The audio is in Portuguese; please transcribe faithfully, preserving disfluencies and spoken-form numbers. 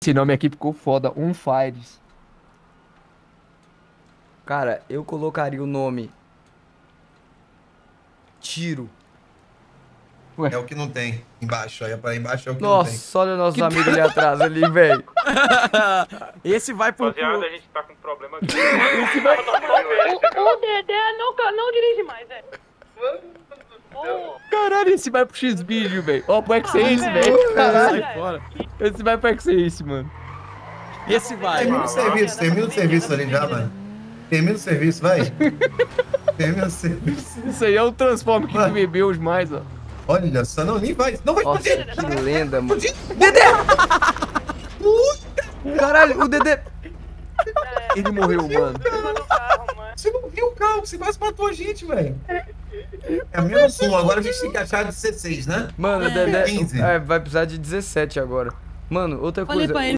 Esse nome aqui ficou foda, On Fires. Cara, eu colocaria o nome Tiro. Ué. É o que não tem embaixo. Aí pra embaixo é o que não tem. Nossa, olha nossos amigos ali atrás, ali, velho. Esse vai pro... Rapaziada, a gente tá com problema aqui. Esse vai... O, o Dedé não, não dirige mais, velho. Caralho, esse vai pro X-Video, velho. Ó, pro X-Ace, velho. Caralho. Sai fora. Esse vai pro X-Ace, mano. Esse vai. Termina o serviço, termina o serviço ali já, mano. Termina o serviço, vai. Termina o serviço. Isso aí é o Transformer que Vai. bebeu os mais, ó. Olha só, não, nem vai. Não vai Nossa, poder. que lenda, mano. Dedé! Caralho, o Dedé... Ele morreu, mano. Você não viu o carro, você quase matou a gente, velho. É menos um, agora a gente tem que achar dezesseis, né? Mano, o Dedé... quinze. É, vai precisar de dezessete agora. Mano, outra Falei coisa... pra ele.